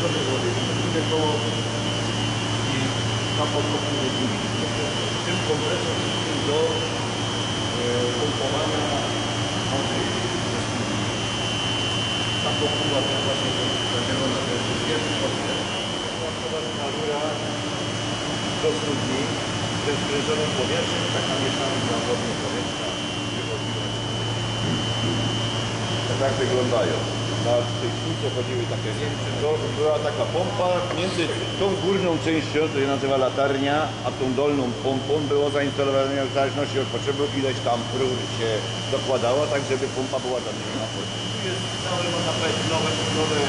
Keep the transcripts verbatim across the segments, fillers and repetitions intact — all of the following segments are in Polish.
tej wody, idę koło i tam podkopuje drzwi. Tym kompresor wszystkim do pompowania wody ze studni. Ta popuła to właśnie ta zielona, to jest pierwszy koszty. Ta rura do studni ze sprężonym powietrzem, taka mieszana na wodnie powietrza wychodziła. Tak wyglądają. Na tej sztuce chodziły takie, to była taka pompa między tą górną częścią, to się nazywa latarnia, a tą dolną pompą było zainstalowane w zależności od potrzeby ileś tam rur się dokładało, tak żeby pompa była zamieniona w wodę. Tu jest całe, można powiedzieć, nowe, nowe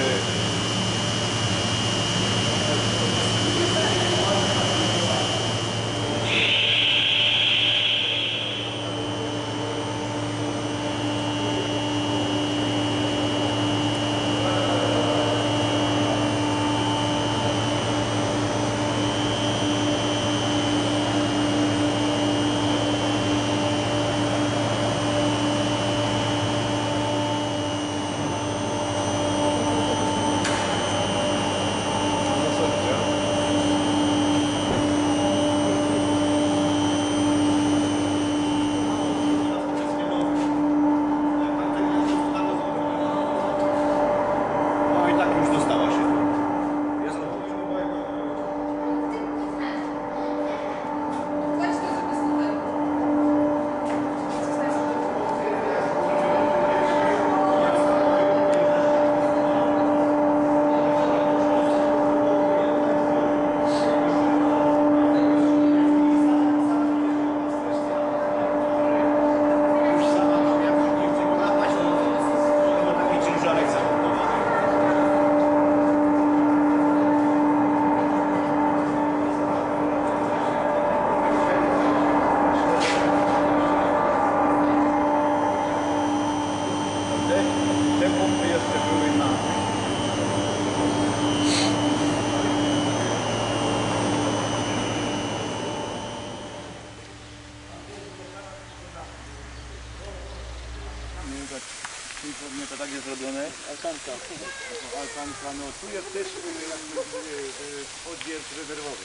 to tak jest zrobione. Altanka. Altanka, no tu jest też jakby oddział rezerwowy.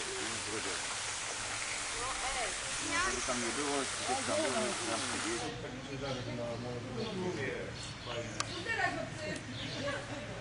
Tam nie było, tam było.